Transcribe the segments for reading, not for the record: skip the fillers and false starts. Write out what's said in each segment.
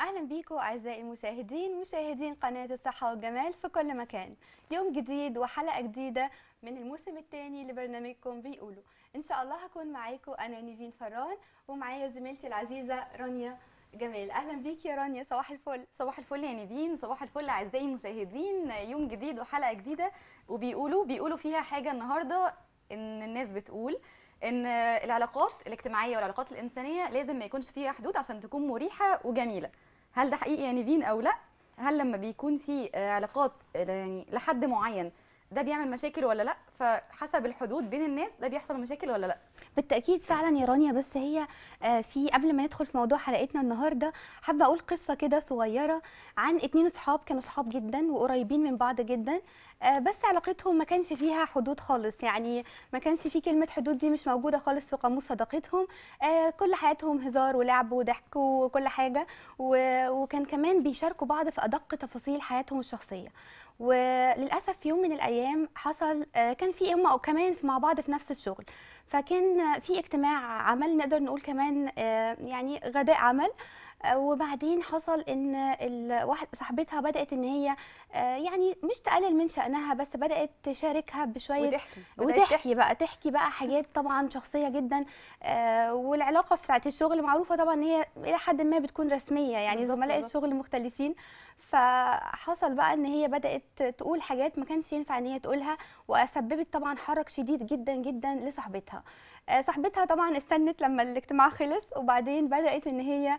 أهلا بيكم أعزائي المشاهدين مشاهدين قناة الصحة والجمال في كل مكان. يوم جديد وحلقة جديدة من الموسم الثاني لبرنامجكم بيقولوا. إن شاء الله هكون معاكم أنا نيفين فران ومعايا زميلتي العزيزة رانيا جمال. أهلا بيك يا رانيا، صباح الفل. صباح الفل يا نيفين، صباح الفل اعزائي المشاهدين. يوم جديد وحلقه جديده، وبيقولوا فيها حاجه النهارده. ان الناس بتقول ان العلاقات الاجتماعيه والعلاقات الانسانيه لازم ما يكونش فيها حدود عشان تكون مريحه وجميله. هل ده حقيقي يا نيفين او لا؟ هل لما بيكون في علاقات يعني لحد معين ده بيعمل مشاكل ولا لا؟ فحسب الحدود بين الناس ده بيحصل مشاكل ولا لا؟ بالتأكيد فعلا يا رانيا، بس هي في قبل ما ندخل في موضوع حلقتنا النهارده حابة أقول قصة كده صغيرة عن اتنين صحاب كانوا صحاب جدا وقريبين من بعض جدا. بس علاقتهم ما كانش فيها حدود خالص، يعني ما كانش في كلمة حدود، دي مش موجودة خالص في قاموس صداقتهم. كل حياتهم هزار ولعب وضحك وكل حاجة، وكان كمان بيشاركوا بعض في أدق تفاصيل حياتهم الشخصية. وللأسف في يوم من الأيام حصل كان في هم كمان مع بعض في نفس الشغل، فكان في اجتماع عمل، نقدر نقول كمان يعني غداء عمل. وبعدين حصل ان واحد صاحبتها بدات ان هي يعني مش تقلل من شأنها، بس بدات تشاركها بشويه بدأت تحكي بقى حاجات طبعا شخصيه جدا. والعلاقه بتاعت الشغل معروفه طبعا ان هي الى حد ما بتكون رسميه، يعني زملاء بالظبط. الشغل مختلفين. فحصل بقى ان هي بدات تقول حاجات ما كانش ينفع ان هي تقولها، وسببت طبعا حرج شديد جدا جدا لصاحبتها. صاحبتها طبعا استنت لما الاجتماع خلص، وبعدين بدات ان هي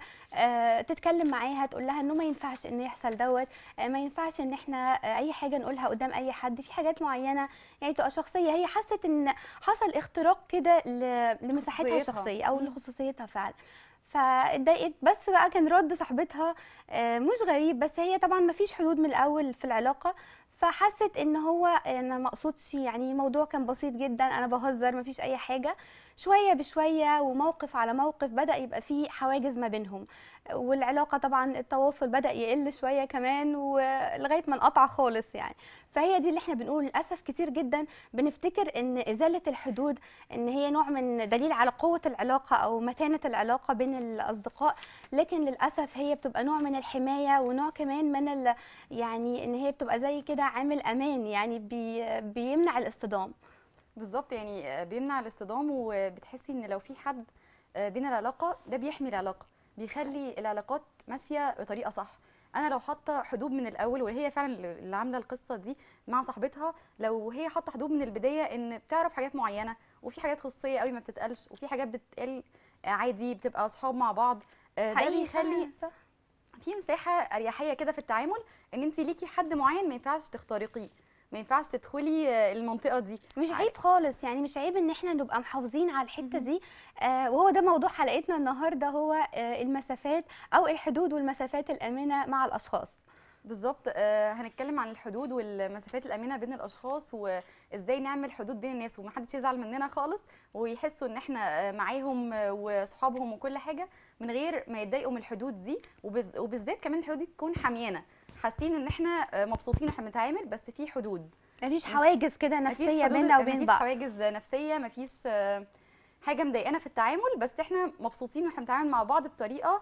تتكلم معاها، تقول لها انه ما ينفعش ان يحصل دوت. ما ينفعش ان احنا اي حاجه نقولها قدام اي حد في حاجات معينه يعني تبقى شخصيه. هي حست ان حصل اختراق كده لمساحتها خصوصيتها. الشخصيه او لخصوصيتها فعلا. فاتضايقت، بس بقى كان رد صاحبتها مش غريب، بس هي طبعا ما فيش حدود من الاول في العلاقه. فحست ان هو انا ما اقصدش، يعني الموضوع كان بسيط جدا، انا بهزر ما فيش اي حاجه. شويه بشويه وموقف على موقف بدا يبقى فيه حواجز ما بينهم، والعلاقه طبعا التواصل بدا يقل شويه كمان، ولغايه ما انقطع خالص يعني. فهي دي اللي احنا بنقول للاسف كتير جدا بنفتكر ان ازاله الحدود ان هي نوع من دليل على قوه العلاقه او متانه العلاقه بين الاصدقاء، لكن للاسف هي بتبقى نوع من الحمايه ونوع كمان من يعني ان هي بتبقى زي كده عامل امان، يعني بيمنع الاصطدام. بالظبط، يعني بيمنع الاصطدام، وبتحسي ان لو في حد بين العلاقه ده بيحمي العلاقه، بيخلي العلاقات ماشيه بطريقه صح. انا لو حاطه حدود من الاول، وهي فعلا اللي عامله القصه دي مع صاحبتها، لو هي حاطه حدود من البدايه ان بتعرف حاجات معينه، وفي حاجات خصوصيه قوي ما بتتقالش، وفي حاجات بتتقال عادي، بتبقى اصحاب مع بعض. ده حقيقي بيخلي فعلا صح. في مساحه اريحيه كده في التعامل، ان انت ليكي حد معين ما ينفعش تخترقيه، ما ينفعش تدخلي المنطقه دي. مش عيب خالص، يعني مش عيب ان احنا نبقى محافظين على الحته دي. وهو ده موضوع حلقتنا النهارده، هو المسافات او الحدود والمسافات الامنه مع الاشخاص. بالظبط. هنتكلم عن الحدود والمسافات الامنه بين الاشخاص، وازاي نعمل حدود بين الناس ومحدش يزعل مننا خالص، ويحسوا ان احنا معاهم واصحابهم وكل حاجه، من غير ما يتضايقوا من الحدود دي. وبالذات كمان الحدود دي تكون حاميانا، حاسين ان احنا مبسوطين واحنا بنتعامل، بس في حدود. مفيش مش حواجز كده مفيش نفسيه حدود، بيننا وبين مفيش بعض. حواجز نفسيه، مفيش حاجه مضايقانا في التعامل، بس احنا مبسوطين واحنا بنتعامل مع بعض بطريقه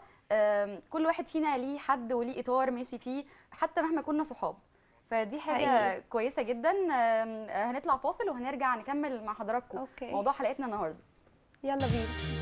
كل واحد فينا ليه حد وليه اطار ماشي فيه، حتى مهما كنا صحاب. فدي حقيقي. حاجه كويسه جدا. هنطلع فاصل وهنرجع نكمل مع حضراتكم اوكي، موضوع حلقتنا النهارده. يلا بينا.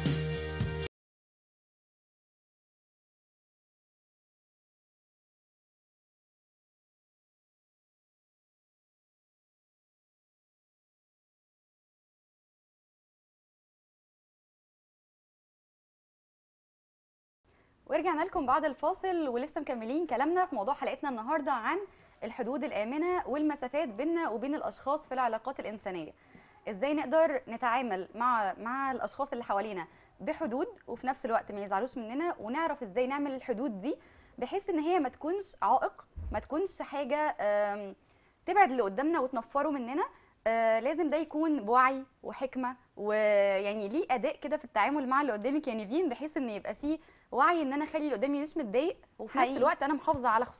ورجعنا لكم بعد الفاصل، ولسه مكملين كلامنا في موضوع حلقتنا النهارده عن الحدود الآمنة والمسافات بيننا وبين الأشخاص في العلاقات الإنسانية. ازاي نقدر نتعامل مع الأشخاص اللي حوالينا بحدود، وفي نفس الوقت ما يزعلوش مننا، ونعرف ازاي نعمل الحدود دي بحيث ان هي ما تكونش عائق، ما تكونش حاجة تبعد اللي قدامنا وتنفره مننا. لازم ده يكون بوعي وحكمة، ويعني ليه أداء كده في التعامل مع اللي قدامك يا نيفين، بحيث ان يبقى فيه وعي ان انا اخلي اللي قدامي مش متضايق، وفي نفس حقيقي. الوقت انا محافظه على خصوصيتي.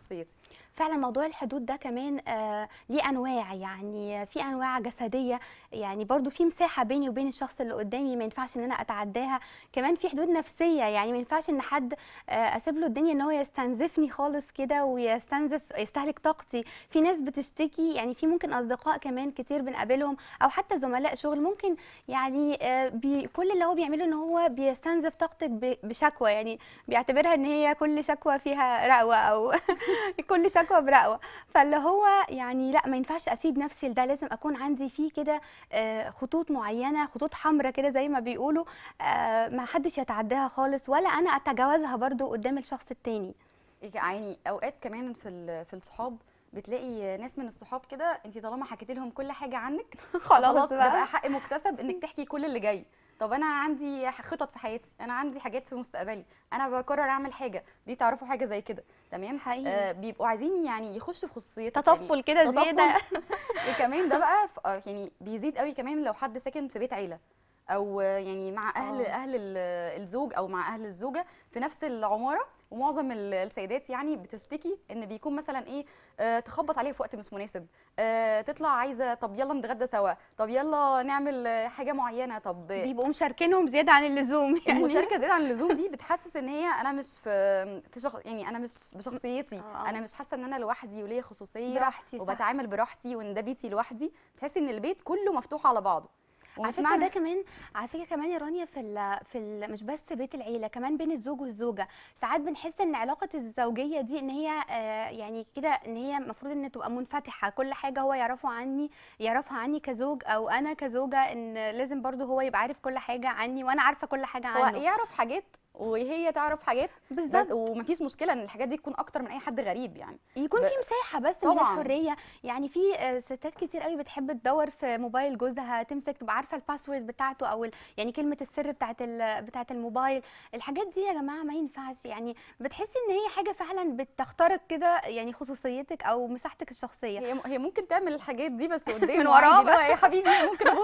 فعلا موضوع الحدود ده كمان ليه انواع، يعني في انواع جسديه، يعني برضو في مساحه بيني وبين الشخص اللي قدامي ما ينفعش ان انا اتعداها. كمان في حدود نفسيه، يعني ما ينفعش ان حد اسيب له الدنيا ان هو يستنزفني خالص كده يستهلك طاقتي. في ناس بتشتكي، يعني في ممكن اصدقاء كمان كتير بنقابلهم او حتى زملاء شغل ممكن يعني كل اللي هو بيعمله ان هو بيستنزف طاقتك بشكوى، يعني بيعتبرها ان هي كل شكوى فيها رقوه او كل شكوى برقوة. فاللي هو يعني لا، ما ينفعش اسيب نفسي لده، لازم اكون عندي فيه كده خطوط معينة، خطوط حمراء كده زي ما بيقولوا، ما حدش يتعداها خالص ولا انا اتجاوزها برضو قدام الشخص التاني. يعني اوقات كمان في الصحاب بتلاقي ناس من الصحاب كده، انت طالما حكيتي لهم كل حاجه عنك خلاص فخلاص ده بقى. بقى حق مكتسب انك تحكي كل اللي جاي. طب انا عندي خطط في حياتي، انا عندي حاجات في مستقبلي، انا بقرر اعمل حاجه، دي تعرفوا حاجه زي كده. تمام. حقيقي. بيبقوا عايزين يعني يخشوا في خصوصيتك يعني. تطفل كده تطفل. زيادة. كمان ده بقى يعني بيزيد قوي كمان لو حد ساكن في بيت عيله، او يعني مع اه. الزوج او مع اهل الزوجه في نفس العماره. ومعظم السيدات يعني بتشتكي ان بيكون مثلا ايه، تخبط عليه في وقت مش مناسب، تطلع عايزه طب يلا نتغدى سوا، طب يلا نعمل حاجه معينه. طب بيبقوا مشاركينهم زيادة عن اللزوم يعني. المشاركه زياده عن اللزوم دي بتحسس ان هي انا مش في يعني انا مش بشخصيتي، اه. انا مش حاسه ان انا لوحدي وليا خصوصيه براحتي، صح. وبتعامل براحتي وان ده بيتي لوحدي. تحسي ان البيت كله مفتوح على بعضه. على ومش فكرة معنى ده كمان، على فكرة كمان يا رانيا مش بس بيت العيلة، كمان بين الزوج والزوجة. ساعات بنحس ان علاقة الزوجية دي ان هي يعني كده ان هي المفروض ان تبقى منفتحة، كل حاجة هو يعرفها عني كزوج، او انا كزوجة ان لازم برضو هو يبقى عارف كل حاجة عني وانا عارفة كل حاجة هو عنه. يعرف حاجات وهي تعرف حاجات، بس بالظبط. ومفيش مشكله ان الحاجات دي تكون اكتر من اي حد غريب يعني. يكون ب... في مساحة بس من طبعا. الحرية. يعني في ستات كتير قوي بتحب تدور في موبايل جوزها، تمسك تبقى عارفة الباسورد بتاعته او يعني كلمة السر بتاعت الموبايل. الحاجات دي يا جماعة ما ينفعش، يعني بتحسي ان هي حاجة فعلا بتخترق كده يعني خصوصيتك او مساحتك الشخصية. هي ممكن تعمل الحاجات دي بس من قدامه عادي، وراه اللي هو بقى. يا حبيبي ممكن ابص.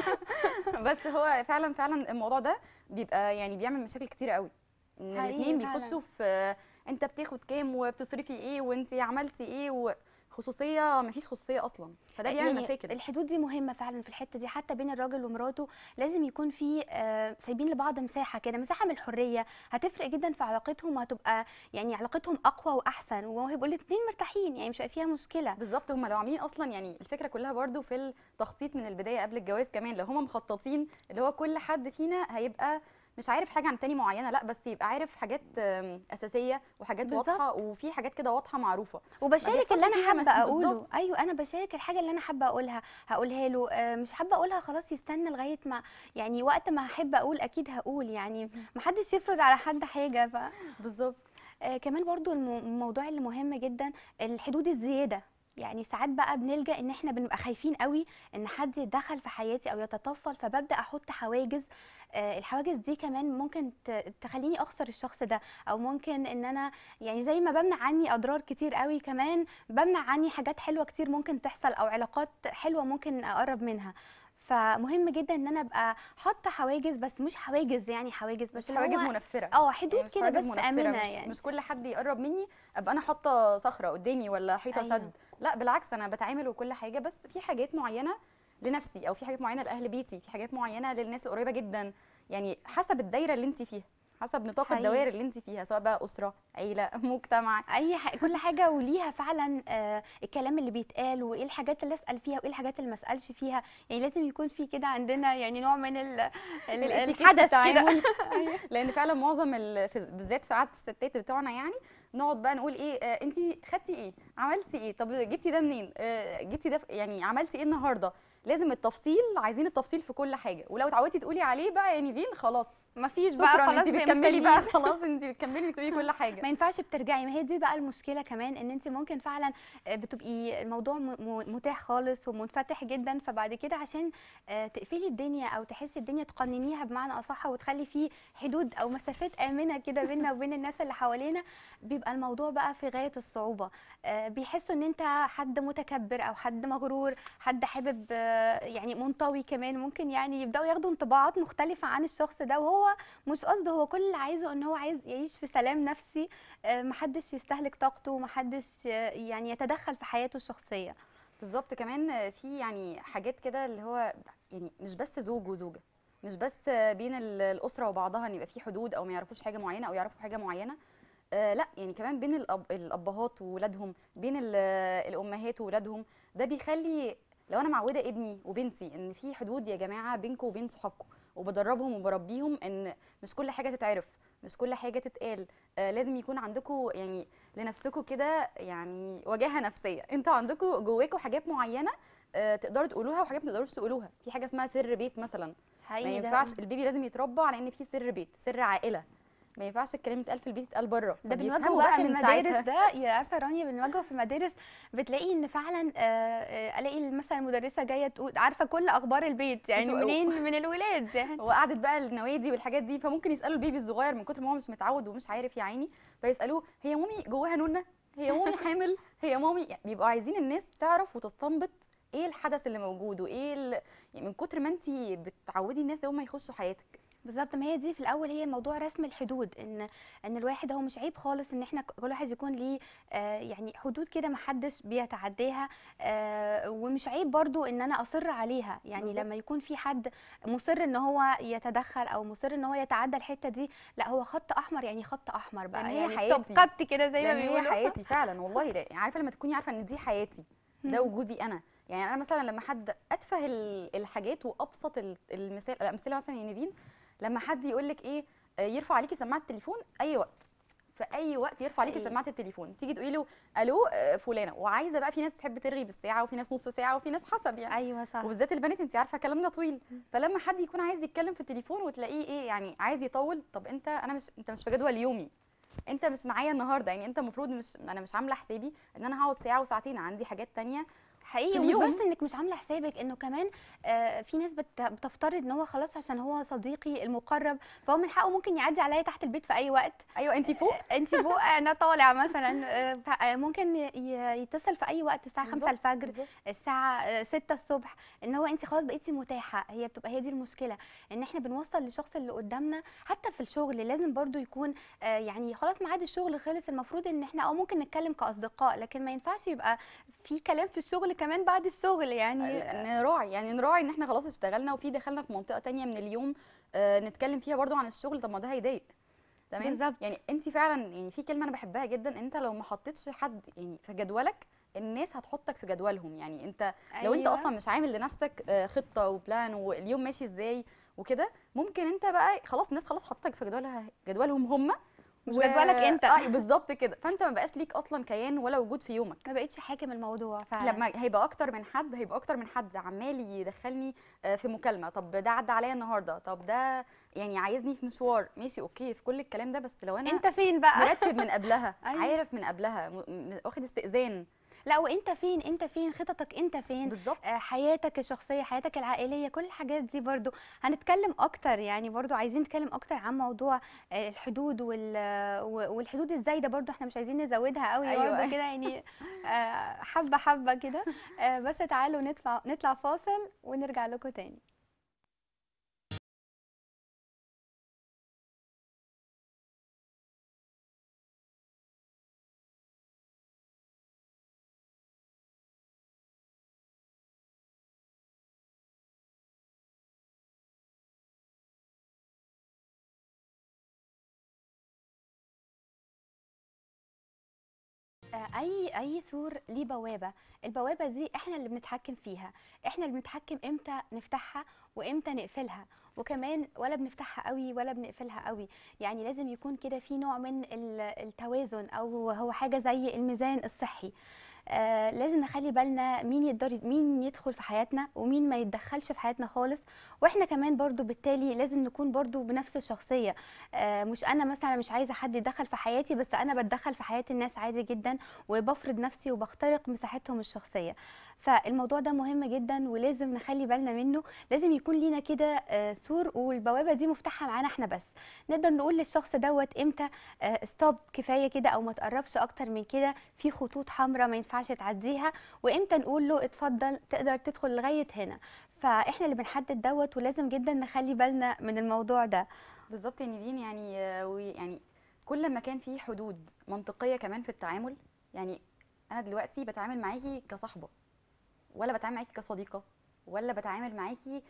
بس هو فعلا الموضوع ده بيبقى يعني بيعمل مشاكل كتيره قوي، ان حقيقي الاتنين فعلا. بيخشوا في انت بتاخد كام وبتصرفي ايه وانت عملتي ايه، وخصوصيه مفيش خصوصيه اصلا، فده بيعمل يعني مشاكل. الحدود دي مهمة فعلا في الحتة دي، حتى بين الراجل ومراته لازم يكون في سايبين لبعض مساحة كده، مساحة من الحرية. هتفرق جدا في علاقتهم، وهتبقى يعني علاقتهم أقوى وأحسن، وهيبقوا الاتنين مرتاحين، يعني مش هيبقى فيها مشكلة. بالظبط. هم لو عاملين اصلا يعني الفكره كلها برضو في التخطيط من البدايه قبل الجواز كمان، لو هم مخططين اللي هو كل حد فينا هيبقى مش عارف حاجه عن تاني معينه، لا بس يبقى عارف حاجات اساسيه وحاجات واضحه، بالظبط. وفي حاجات كده واضحه معروفه ما وبشارك اللي بيحصلش أنا فيها حابة بالظبط. أقوله، أيوة أنا بشارك الحاجة اللي أنا حابة أقولها هقولها له، مش حابة أقولها خلاص يستنى لغاية ما، يعني وقت ما أحب أقول أكيد هقول، يعني محدش يفرض على حد حاجة. بالظبط. كمان برضو الموضوع اللي مهم جدا الحدود الزيادة. يعني ساعات بقى بنلجأ ان احنا بنبقى خايفين قوي ان حد يتدخل في حياتي او يتطفل، فببدأ احط حواجز. الحواجز دي كمان ممكن تخليني اخسر الشخص ده، او ممكن ان انا يعني زي ما بمنع عني اضرار كتير قوي، كمان بمنع عني حاجات حلوة كتير ممكن تحصل او علاقات حلوة ممكن اقرب منها. فمهم جدا ان انا ابقى حاطه حواجز، بس مش حواجز يعني حواجز بس مش اللي حواجز هو منفره، حدود يعني مش كده حواجز بس منفره، امنه مش يعني. مش كل حد يقرب مني ابقى انا حاطه صخره قدامي ولا حيطه ايوه. سد. لا بالعكس، انا بتعامل وكل حاجه، بس في حاجات معينه لنفسي، او في حاجات معينه لاهل بيتي، في حاجات معينه للناس القريبه جدا. يعني حسب الدايره اللي انت فيها، حسب نطاق حقيقي. الدوائر اللي انت فيها، سواء بقى اسره، عيله، مجتمع. كل حاجه وليها فعلا الكلام اللي بيتقال، وايه الحاجات اللي اسال فيها وايه الحاجات اللي ما اسالش فيها. يعني لازم يكون في كده عندنا يعني نوع من الاتيكيت في الحدث كده. التعامل. ايوه. لان فعلا معظم بالذات في عاده الستات بتوعنا يعني، نقعد بقى نقول ايه، انت خدتي ايه، عملتي ايه، طب جبتي ده منين، جبتي ده يعني عملتي ايه النهارده. لازم التفصيل، عايزين التفصيل في كل حاجه. ولو اتعودتي تقولي عليه بقى يا نيفين خلاص مفيش بقى شكرا، خلاص انت بتكملي بقى. مستنيين. خلاص انت بتكملي تقولي كل حاجه. ما ينفعش بترجعي، ما هي دي بقى المشكله كمان، ان انت ممكن فعلا بتبقي الموضوع متاح خالص ومنفتح جدا، فبعد كده عشان تقفلي الدنيا او تحسي الدنيا تقننيها بمعنى اصح، وتخلي فيه حدود او مسافات امنه كده بيننا وبين الناس اللي حوالينا، بيبقى الموضوع بقى في غاية الصعوبة. بيحسوا ان انت حد متكبر او حد مغرور، حد حابب يعني منطوي كمان، ممكن يعني يبداوا ياخدوا انطباعات مختلفة عن الشخص ده، وهو مش قصده، هو كل اللي عايزه ان هو عايز يعيش في سلام نفسي. محدش يستهلك طاقته، محدش يعني يتدخل في حياته الشخصية. بالظبط. كمان في يعني حاجات كده اللي هو يعني مش بس زوج وزوجه، مش بس بين الاسره وبعضها ان يبقى في حدود او ما يعرفوش حاجه معينه او يعرفوا حاجه معينه. لا يعني كمان بين الابهات وولادهم، بين الامهات وولادهم. ده بيخلي لو انا معوده ابني وبنتي ان في حدود يا جماعه بينكم وبين صحابكم، وبدربهم وبربيهم ان مش كل حاجه تتعرف، مش كل حاجه تتقال. لازم يكون عندكم يعني لنفسكم كده يعني وجاهه نفسيه، انتوا عندكم جواكم حاجات معينه تقدروا تقولوها وحاجات ما تقدروش تقولوها. في حاجه اسمها سر بيت مثلا، ما حقيقي ده. ينفعش البيبي لازم يتربى على ان في سر بيت، سر عائله. ما ينفعش الكلام يتقال في البيت يتقال بره، ده بنواجهه فبيفهموا بقى بقى في من المدارس ساعتها. ده، يا عارفه رانيا، بنواجهه في المدارس. بتلاقي ان فعلا الاقي مثلا المدرسه جايه تقول عارفه كل اخبار البيت، مش يعني منين؟ من الولاد يعني. وقعدت بقى النوادي والحاجات دي، فممكن يسالوا البيبي الصغير من كتر ما هو مش متعود ومش عارف يا عيني، فيسالوه هي مامي جواها نونه، هي مامي حامل، هي مامي. يعني بيبقوا عايزين الناس تعرف وتستنبط ايه الحدث اللي موجود وايه يعني من كتر ما انت بتعودي الناس ان هم يخشوا حياتك. بالظبط، ما هي دي في الاول هي موضوع رسم الحدود، ان الواحد، هو مش عيب خالص ان احنا كل واحد يكون ليه يعني حدود كده محدش بيتعداها. ومش عيب برضو ان انا اصر عليها، يعني بالظبط. لما يكون في حد مصر ان هو يتدخل او مصر ان هو يتعدى الحته دي، لا هو خط احمر، يعني خط احمر لان بقى، هي يعني ستوب حياتي، كات كده زي ما لان هي بيقولوا. حياتي فعلا والله. عارفه لما تكوني عارفه ان دي حياتي، ده مم. وجودي انا. يعني انا مثلا لما حد اتفه الحاجات وابسط المثال، الامثله مثلا يا نيفين، لما حد يقول لك ايه، يرفع عليكي سماعه التليفون اي وقت، في اي وقت يرفع عليكي حقيقي. سماعه التليفون، تيجي تقولي له الو فلانه، وعايزه بقى، في ناس بتحب ترغي بالساعه وفي ناس نص ساعه وفي ناس حسب يعني، ايوه صح. وبالذات البنات انت عارفه كلامنا طويل. فلما حد يكون عايز يتكلم في التليفون وتلاقيه ايه يعني عايز يطول، طب انت مش في جدول يومي، انت مش معايا النهارده، يعني انت المفروض مش، انا مش عامله حسابي ان انا هقعد ساعه وساعتين، عندي حاجات تانية في حقيقي، ومش بس اليوم. انك مش عامله حسابك، انه كمان في ناس بتفترض ان هو خلاص عشان هو صديقي المقرب، فهو من حقه ممكن يعدي عليا تحت البيت في اي وقت. ايوه انت فوق. انت فوق انا طالع مثلا. ممكن يتصل في اي وقت الساعه 5 بالظبط. الفجر، بالظبط. الساعه 6 الصبح، ان هو انت خلاص بقيتي متاحه. هي بتبقى هي دي المشكله، ان احنا بنوصل للشخص اللي قدامنا. حتى في الشغل لازم برضو يكون يعني خلاص ميعاد الشغل خلص، المفروض ان احنا ممكن نتكلم كاصدقاء، لكن ما ينفعش يبقى في كلام في الشغل كمان بعد الشغل يعني. نراعي، يعني نراعي ان احنا خلاص اشتغلنا وفي دخلنا في منطقه تانية من اليوم نتكلم فيها برضو عن الشغل، طب ما ده هيضايق. تمام. بالظبط. يعني انت فعلا يعني في كلمه انا بحبها جدا، انت لو ما حطيتش حد يعني في جدولك، الناس هتحطك في جدولهم. يعني انت لو انت ايوه، اصلا مش عامل لنفسك خطه وبلان واليوم ماشي ازاي وكده، ممكن انت بقى خلاص الناس خلاص حطتك في جدولهم هم. مش جدولك انت. بالظبط كده، فانت ما بقاش ليك اصلا كيان ولا وجود في يومك. ما بقتش حاكم الموضوع فعلا. لما هيبقى اكتر من حد عمال يدخلني في مكالمه، طب ده عدى عليا النهارده، طب ده يعني عايزني في مشوار، ماشي اوكي في كل الكلام ده، بس لو انا انت فين بقى؟ مرتب من قبلها، ايوه. عارف من قبلها، واخد استئذان. لا، وانت فين؟ انت فين خططك؟ انت فين بالظبط. حياتك الشخصيه، حياتك العائليه، كل الحاجات دي برضو هنتكلم اكتر. يعني برضو عايزين نتكلم اكتر عن موضوع الحدود والحدود الزايده برضو، احنا مش عايزين نزودها قوي ايوه برضو ايوه. كده يعني. حبه حبه كده. بس تعالوا نطلع فاصل ونرجع لكم تاني. اي سور ليه بوابه. البوابه دي احنا اللي بنتحكم فيها، احنا اللي بنتحكم امتى نفتحها وامتى نقفلها، وكمان ولا بنفتحها قوي ولا بنقفلها قوي. يعني لازم يكون كده في نوع من التوازن، او هو حاجه زي الميزان الصحي. لازم نخلي بالنا مين يدخل في حياتنا ومين ما يتدخلش في حياتنا خالص. واحنا كمان برضو بالتالي لازم نكون برضو بنفس الشخصية. مش انا مثلا مش عايزة حد يدخل في حياتي، بس انا بتدخل في حياة الناس عادي جدا، وبفرض نفسي وبخترق مساحتهم الشخصية. فالموضوع ده مهم جدا ولازم نخلي بالنا منه. لازم يكون لينا كده سور، والبوابه دي مفتاحها معانا احنا بس. نقدر نقول للشخص دوت امتى ستوب كفايه كده، او ما تقربش اكتر من كده، في خطوط حمراء ما ينفعش تعديها، وامتى نقول له اتفضل تقدر تدخل لغايه هنا. فاحنا اللي بنحدد دوت، ولازم جدا نخلي بالنا من الموضوع ده. بالظبط يا نيفين. يعني ويعني كل ما كان في حدود منطقيه كمان في التعامل. يعني انا دلوقتي بتعامل معاكي كصاحبه، ولا بتعامل معاكي كصديقه، ولا بتعامل معاكي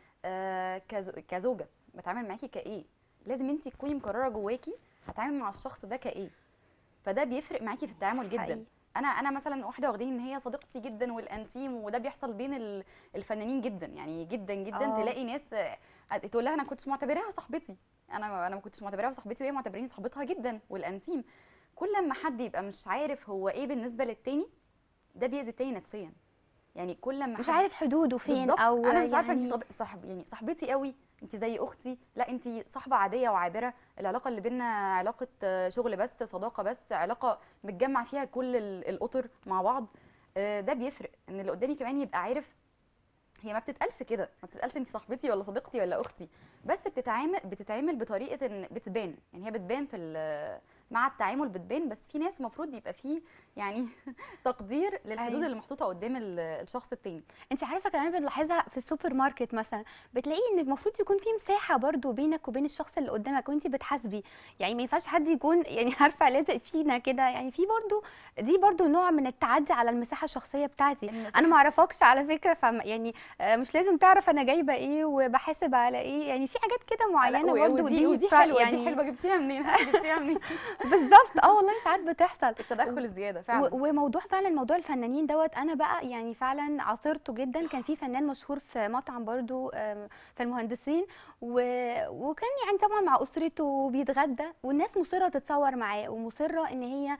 كزوجه، بتعامل معاكي كايه. لازم انت تكوني مقرره جواكي هتعامل مع الشخص ده كايه. فده بيفرق معاكي في التعامل جدا. حقيقي. انا مثلا واحده واخدين ان هي صديقتي جدا والانتيم، وده بيحصل بين الفنانين جدا، يعني جدا جدا. اه. تلاقي ناس تقول لها انا كنتش معتبراها صاحبتي، انا ما كنتش معتبراها صاحبتي، وهي معتبريني صاحبتها جدا والانتيم. كل ما حد يبقى مش عارف هو ايه بالنسبه للتاني، ده بيأذي التاني نفسيا. يعني كل ما مش حد عارف حدوده فين، بالظبط، او انا مش عارفه انت يعني صاحب يعني صاحبتي قوي، انت زي اختي، لا انت صاحبه عاديه وعابره. العلاقه اللي بينا علاقه شغل بس، صداقه بس، علاقه متجمع فيها كل الاطر مع بعض. ده بيفرق ان اللي قدامي كمان يبقى عارف. هي ما بتتقالش كده، ما بتتقالش انت صاحبتي ولا صديقتي ولا اختي، بس بتتعامل بطريقه ان بتبان. يعني هي بتبان مع التعامل بتبان. بس في ناس المفروض يبقى فيه يعني تقدير للحدود ايوه. اللي محطوطه قدام الشخص التاني. انت عارفه كمان بنلاحظها في السوبر ماركت مثلا، بتلاقي ان المفروض يكون في مساحه برضو بينك وبين الشخص اللي قدامك وانت بتحاسبي. يعني ما ينفعش حد يكون يعني عارفه لازق فينا كده، يعني في برضو دي برضو نوع من التعدي على المساحه الشخصيه بتاعتي. انا ما المساحه اعرفكش على فكره، يعني مش لازم تعرف انا جايبه ايه وبحاسب على ايه. يعني في حاجات كده لا معينه برضو دي ودي حلوه، دي يعني حلوه. جبتيها منين؟ ها جبتيها منين؟ بالظبط. اه والله ساعات بتحصل. التدخل الزياده فعلا. وموضوع فعلا موضوع الفنانين دوت انا بقى يعني فعلا عاصرته جدا. كان في فنان مشهور في مطعم برضو في المهندسين، وكان يعني طبعا مع اسرته بيتغدى، والناس مصره تتصور معاه ومصره ان هي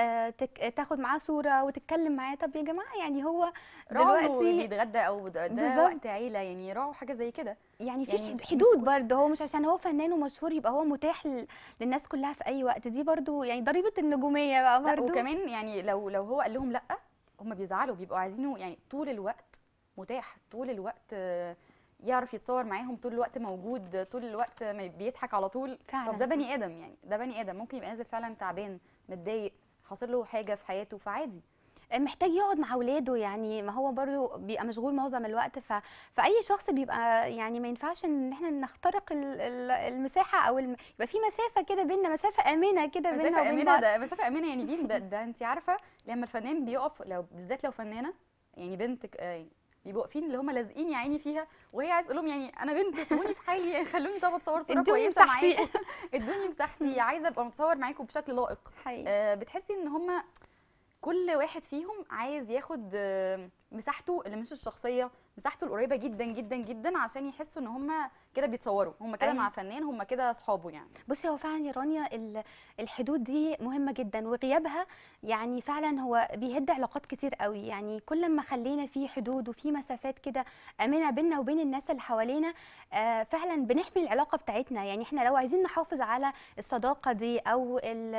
تاخد معاه صوره وتتكلم معاه. طب يا جماعه يعني هو راعوا انه دلوقتي بيتغدى، او ده بالظبط. وقت عيله، يعني راعوا حاجه زي كده. يعني في يعني مش حدود كل. برضه، هو مش عشان هو فنان ومشهور يبقى هو متاح للناس كلها في اي وقت. دي برضه يعني ضريبه النجوميه بقى لا برضه. وكمان يعني لو هو قال لهم لا، هم بيزعلوا، بيبقوا عايزينه يعني طول الوقت متاح، طول الوقت يعرف يتصور معاهم، طول الوقت موجود، طول الوقت بيضحك على طول. طب فعلا ده صح. بني ادم، يعني ده بني ادم ممكن يبقى نازل فعلا تعبان، متضايق، حاصل له حاجه في حياته، فعادي. محتاج يقعد مع اولاده، يعني ما هو برضه بيبقى مشغول معظم الوقت. فاي شخص بيبقى يعني ما ينفعش ان احنا نخترق المساحه، يبقى في مسافه كده بيننا، مسافه امنه كده بيننا مسافة وبين آمنة، بعض. ده مسافة آمنة يعني بين ده انت عارفة لما الفنان بيقف، لو بالذات لو فنانة يعني بنتك بيبقوا واقفين اللي هم لازقين يا عيني فيها، وهي عايزه تقول لهم يعني انا بنت سيبوني في حالي، يعني خلوني طب اتصور صورة ادوني كويسة مساحتي. معاكم. ادوني مساحتي، عايزة ابقى متصور معاكم بشكل لائق. حقيقي. بتحسي ان هم كل واحد فيهم عايز ياخد مساحته اللي مش الشخصيه، مساحته القريبه جدا جدا جدا، عشان يحسوا ان هم كده بيتصوروا، هم كده ايوه. مع فنان، هم كده اصحابه يعني. بصي هو فعلا يا رانيا الحدود دي مهمة جدا، وغيابها يعني فعلا هو بيهد علاقات كتير قوي. يعني كل ما خلينا في حدود وفي مسافات كده آمنة بيننا وبين الناس اللي حوالينا، فعلا بنحمي العلاقة بتاعتنا. يعني احنا لو عايزين نحافظ على الصداقة دي، او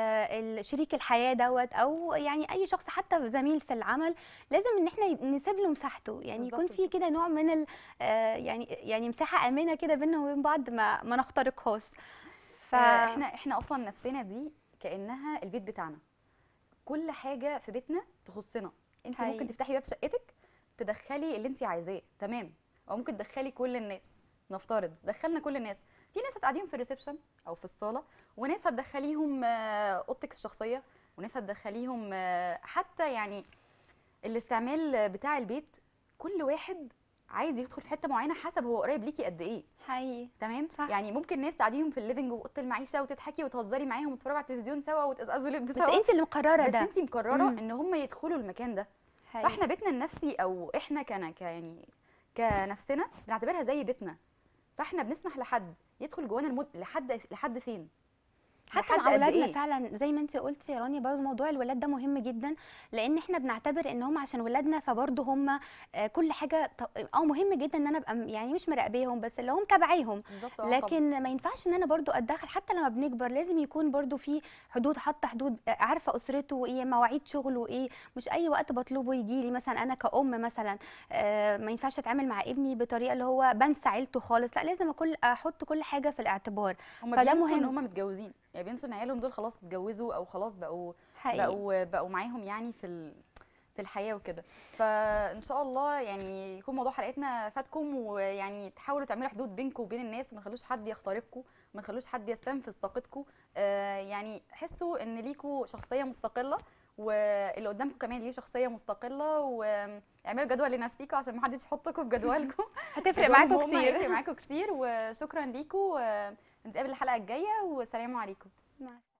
شريك الحياة دوت، او يعني اي شخص حتى زميل في العمل، لازم ان احنا نسيب له مساحته. يعني يكون بالظبط في بالظبط. كده نوع من يعني مساحة آمنة كده بيننا وبين بعض، ما نخترقهاش. ف احنا اصلا نفسنا دي كانها البيت بتاعنا، كل حاجه في بيتنا تخصنا. انت ممكن حقيقي. تفتحي باب شقتك تدخلي اللي انت عايزاه، تمام، او ممكن تدخلي كل الناس. نفترض دخلنا كل الناس، في ناس هتقعديهم في الريسبشن او في الصاله، وناس هتدخليهم اوضتك الشخصيه، وناس هتدخليهم حتى يعني الاستعمال بتاع البيت. كل واحد عايز يدخل في حته معينه حسب هو قريب ليكي قد ايه. حقيقي. تمام. صح. يعني ممكن ناس تقعديهم في الليفنج واوضه المعيشه وتضحكي وتهزري معاهم وتتفرجوا على التلفزيون سوا وتقزقزوا لب بس سوا، انت اللي مقرره بس ده. انتي مقرره ان هم يدخلوا المكان ده. حقيقي. فاحنا بيتنا النفسي، او احنا يعني كنفسنا بنعتبرها زي بيتنا. فاحنا بنسمح لحد يدخل جوانا لحد فين؟ حتى لحد مع قد اولادنا ايه؟ فعلا زي ما انت قلتي يا رانيا، برضه موضوع الولاد ده مهم جدا، لان احنا بنعتبر ان هم عشان ولادنا فبرضه هم كل حاجه مهم جدا ان انا ابقى يعني مش مراقباهم بس اللي هم متابعيهم. بالظبط، اه طبعا. لكن ما ينفعش ان انا برضه اتدخل حتى لما بنكبر، لازم يكون برضه في حدود، حاطه حدود، عارفه اسرته ايه، مواعيد شغله ايه، مش اي وقت بطلبه يجي لي. مثلا انا كأم مثلا ما ينفعش اتعامل مع ابني بطريقه اللي هو بنسى عيلته خالص، لا لازم احط كل حاجه في الاعتبار. هما فده بينسوا ان مهم. هما متجوزين، يعني بينسوا ان عيالهم دول خلاص اتجوزوا او خلاص بقوا حقيقي. بقوا معاهم يعني في الحياة وكده. فان شاء الله يعني يكون موضوع حلقتنا فاتكم، ويعني تحاولوا تعملوا حدود بينكم وبين الناس، وما تخلوش حد يخترقكم، وما تخلوش حد يستنفذ طاقتكم. يعني حسوا ان ليكوا شخصية مستقلة، واللي قدامكم كمان ليه شخصية مستقلة، واعملوا جدول لنفسيكوا عشان ما حدش يحطكم في جدولكم. هتفرق جدولهم معاكم هم كتير. هيفرق معاكم كتير. وشكرا ليكوا، نتقابل الحلقة الجاية، والسلام عليكم. مع